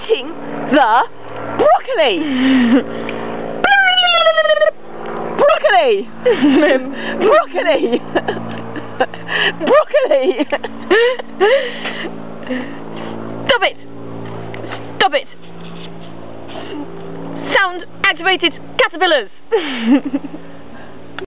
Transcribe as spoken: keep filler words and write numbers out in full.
eating the broccoli. Broccoli. Broccoli. Broccoli. Stop it. Stop it. Sound activated caterpillars.